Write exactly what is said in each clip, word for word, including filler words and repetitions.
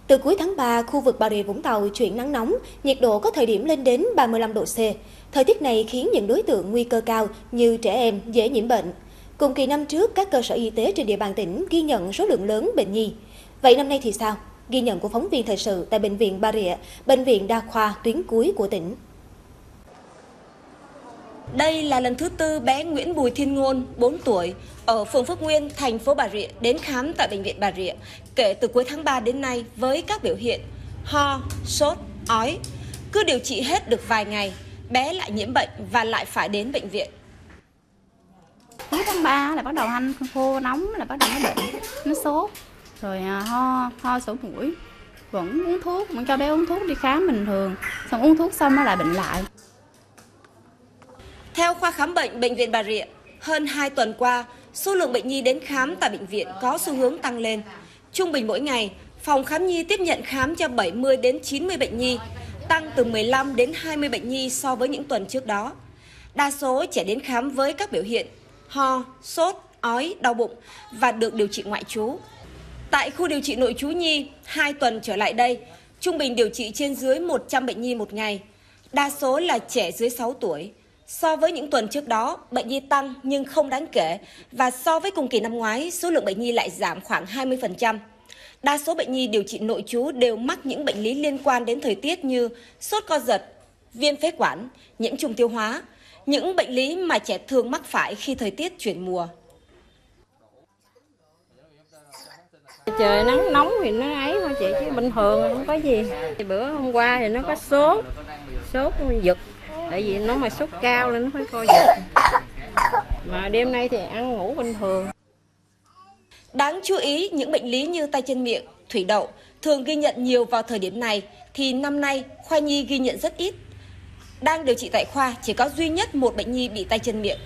Từ cuối tháng ba, khu vực Bà Rịa Vũng Tàu chuyển nắng nóng, nhiệt độ có thời điểm lên đến ba mươi lăm độ C. Thời tiết này khiến những đối tượng nguy cơ cao như trẻ em dễ nhiễm bệnh. Cùng kỳ năm trước, các cơ sở y tế trên địa bàn tỉnh ghi nhận số lượng lớn bệnh nhi. Vậy năm nay thì sao? Ghi nhận của phóng viên thời sự tại Bệnh viện Bà Rịa, bệnh viện đa khoa tuyến cuối của tỉnh. Đây là lần thứ tư bé Nguyễn Bùi Thiên Ngôn, bốn tuổi, ở phường Phước Nguyên, thành phố Bà Rịa đến khám tại Bệnh viện Bà Rịa kể từ cuối tháng ba đến nay với các biểu hiện ho, sốt, ói. Cứ điều trị hết được vài ngày, bé lại nhiễm bệnh và lại phải đến bệnh viện. Cuối tháng ba là bắt đầu hanh khô nóng, là bắt đầu nó bệnh, nó sốt, rồi ho, ho sổ mũi. Vẫn uống thuốc, vẫn cho bé uống thuốc đi khám bình thường, xong uống thuốc xong nó lại bệnh lại. Theo khoa khám bệnh Bệnh viện Bà Rịa, hơn hai tuần qua, số lượng bệnh nhi đến khám tại bệnh viện có xu hướng tăng lên. Trung bình mỗi ngày, phòng khám nhi tiếp nhận khám cho bảy mươi đến chín mươi bệnh nhi, tăng từ mười lăm đến hai mươi bệnh nhi so với những tuần trước đó. Đa số trẻ đến khám với các biểu hiện ho, sốt, ói, đau bụng và được điều trị ngoại trú. Tại khu điều trị nội trú nhi, hai tuần trở lại đây, trung bình điều trị trên dưới một trăm bệnh nhi một ngày. Đa số là trẻ dưới sáu tuổi. So với những tuần trước đó, bệnh nhi tăng nhưng không đáng kể, và so với cùng kỳ năm ngoái, số lượng bệnh nhi lại giảm khoảng hai mươi phần trăm. Đa số bệnh nhi điều trị nội trú đều mắc những bệnh lý liên quan đến thời tiết như sốt co giật, viêm phế quản, nhiễm trùng tiêu hóa, những bệnh lý mà trẻ thường mắc phải khi thời tiết chuyển mùa. Trời nắng nóng thì nó ấy thôi chị, chứ bình thường không có gì. Bữa hôm qua thì nó có sốt, sốt giật. Tại vì nó mà sốt cao nên nó phải co giật. Mà đêm nay thì ăn ngủ bình thường. Đáng chú ý, những bệnh lý như tay chân miệng, thủy đậu thường ghi nhận nhiều vào thời điểm này, thì năm nay khoa nhi ghi nhận rất ít. Đang điều trị tại khoa chỉ có duy nhất một bệnh nhi bị tay chân miệng.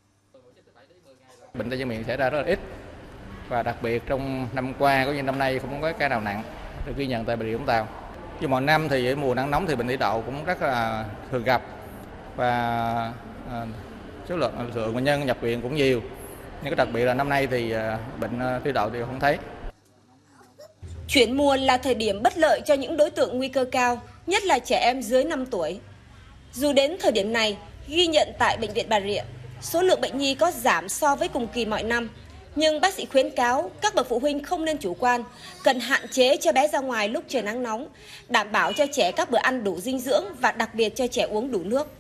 Bệnh tay chân miệng xảy ra rất là ít, và đặc biệt trong năm qua cũng như năm nay không có ca nào nặng được ghi nhận tại Bà Rịa Vũng Tàu. Như mọi năm thì mùa nắng nóng thì bệnh thủy đậu cũng rất là thường gặp, và à, số lượng lượng bệnh nhân nhập viện cũng nhiều, nhưng cái đặc biệt là năm nay thì à, bệnh thủy đậu thì không thấy. Chuyển mùa là thời điểm bất lợi cho những đối tượng nguy cơ cao, nhất là trẻ em dưới năm tuổi. Dù đến thời điểm này, ghi nhận tại Bệnh viện Bà Rịa, số lượng bệnh nhi có giảm so với cùng kỳ mọi năm, nhưng bác sĩ khuyến cáo các bậc phụ huynh không nên chủ quan, cần hạn chế cho bé ra ngoài lúc trời nắng nóng, đảm bảo cho trẻ các bữa ăn đủ dinh dưỡng và đặc biệt cho trẻ uống đủ nước.